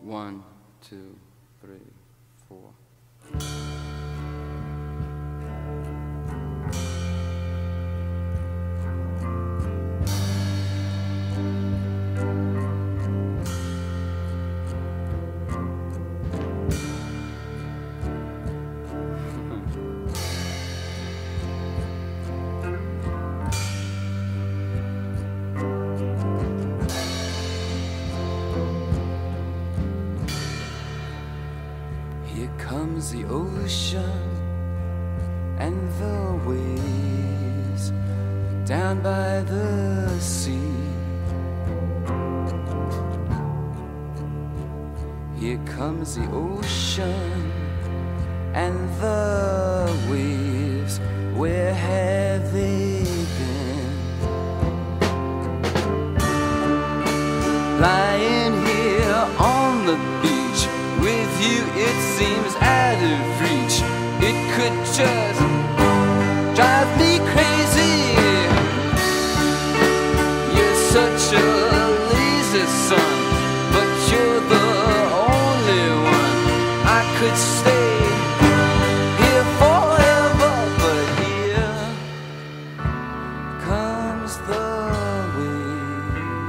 1, 2, 3, 4. Here comes the ocean and the waves down by the sea. Here comes the ocean and the waves, where have they been? Lying here on the beach with you, it seems out of reach. It could just drive me crazy. You're such a lazy son, but you're the only one. I could stay here forever, but here comes the wave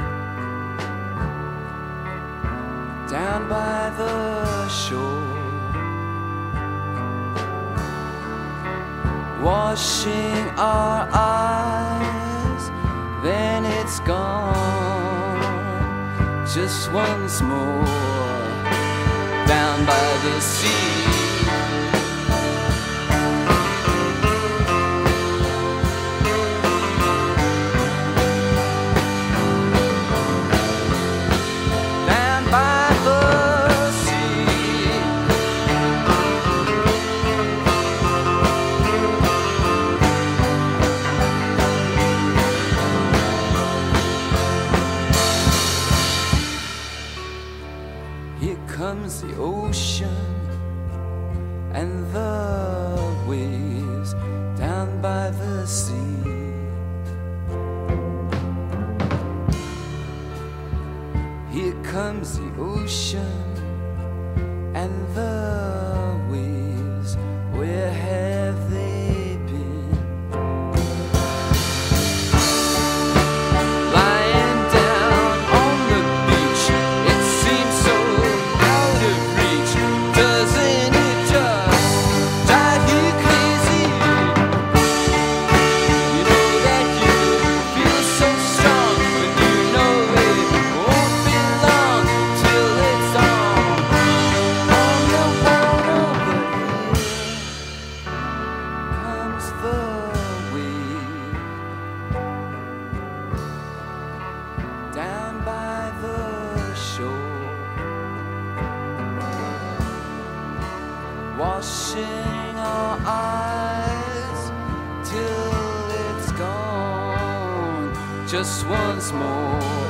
down by the shore, washing our eyes, then it's gone just once more down by the sea. Here comes the ocean and the waves down by the sea. Here comes the ocean and the waves, where have they been? Lying down on the beach, it seems so out of reach. Doesn't it just drive you crazy? You know that you feel so strong, but you know it won't be long till it's on the water. But here comes the wave down by the shore, washing our eyes till it's gone just once more.